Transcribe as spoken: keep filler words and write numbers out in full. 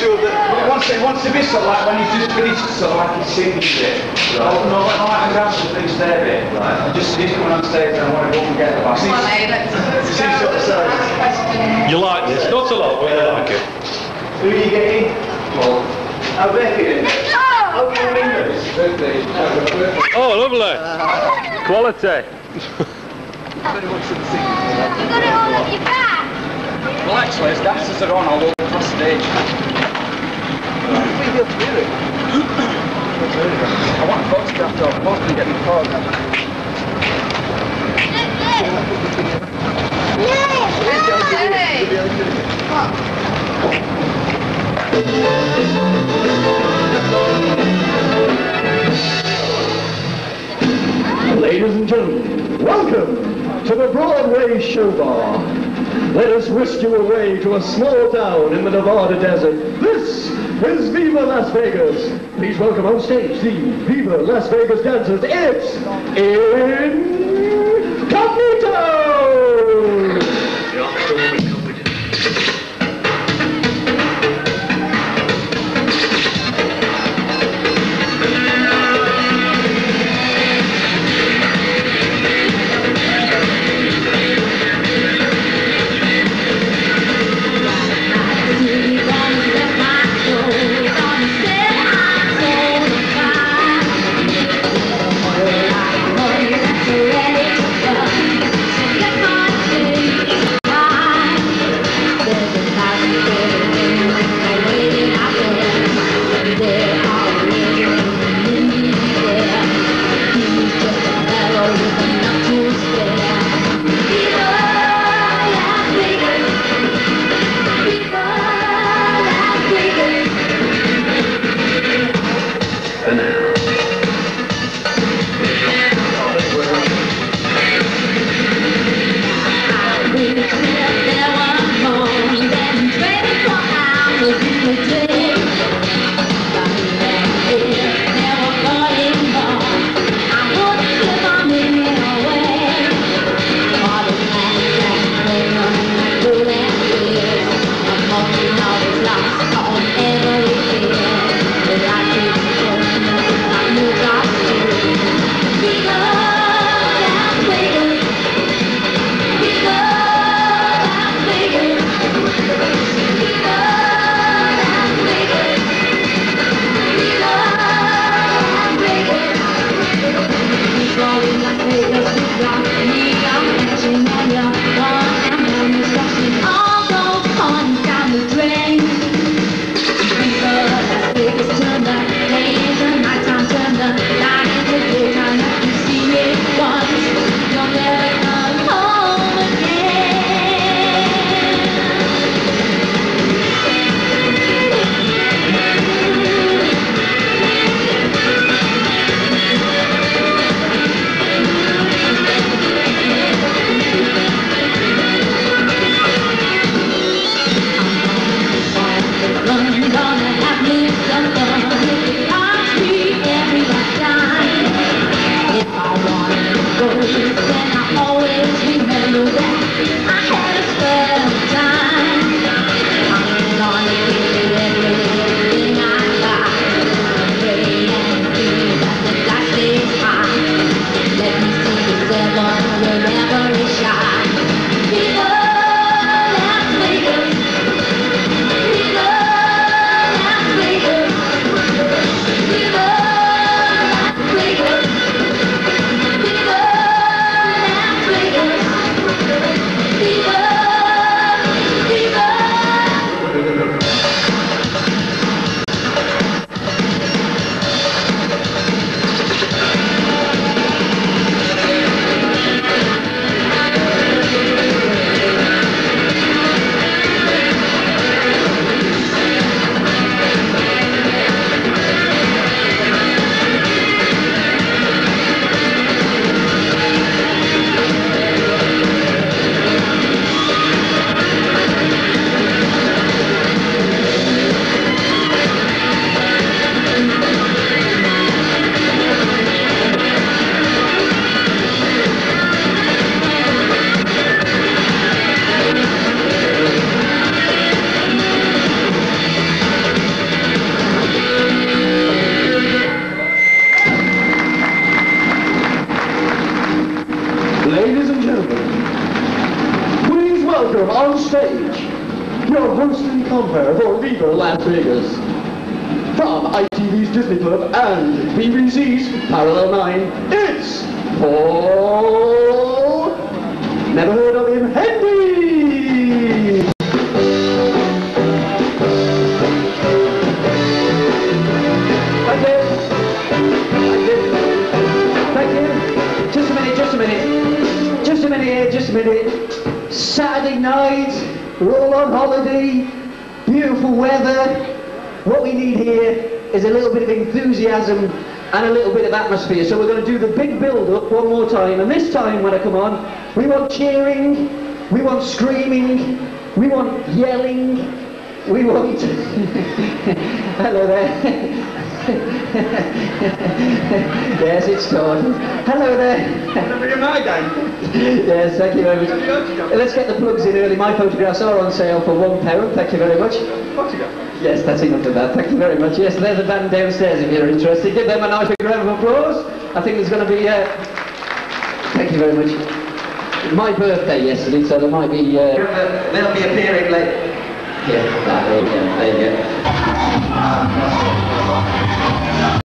sure that... It wants, it wants to be sort of like when he's just finished sort of like his singing bit. Right. Oh, no, I like to dance to finish their bit. Right. I just he's coming on stage and I want to go and get the back. Come on, eh, let's go. Sort of size. You like this? Not a lot, but you like it. Who are you getting? Well, oh, Becky. Oh, your fingers. Oh, lovely. Quality. Very much for the singing. You got it all on your back. Well, actually, as dancers are on, I'll walk across stage. We feel to do it. I want a photograph though. I'm hoping to get my photograph. Ladies and gentlemen, welcome to the Broadway Show Bar. Let us whisk you away to a small town in the Nevada desert. This is Viva Las Vegas. Please welcome on stage the Viva Las Vegas dancers. It's Incognito! Boston Compare for Viva Las Vegas. From I T V's Disney Club and B B C's Parallel nine, it's Paul. Never heard of him, Henry. Thank you. Thank you. Thank you. Just a minute, just a minute. Just a minute here, just a minute. Saturday night, we're all on holiday, beautiful weather. What we need here is a little bit of enthusiasm and a little bit of atmosphere. So we're going to do the big build-up one more time. And this time when I come on, we want cheering, we want screaming, we want yelling, we want... Hello there. Yes, it's started. Hello there. Never in my game. Yes, thank you very much. Let's get the plugs in early. My photographs are on sale for one pound. Thank you very much. Yes, that's enough of that. Thank you very much. Yes, they're the band downstairs if you're interested. Give them a nice big round of applause. I think there's going to be... Uh... Thank you very much. My birthday yesterday, so there might be... Uh... They'll be appearing late. Yeah, there you go. There you go.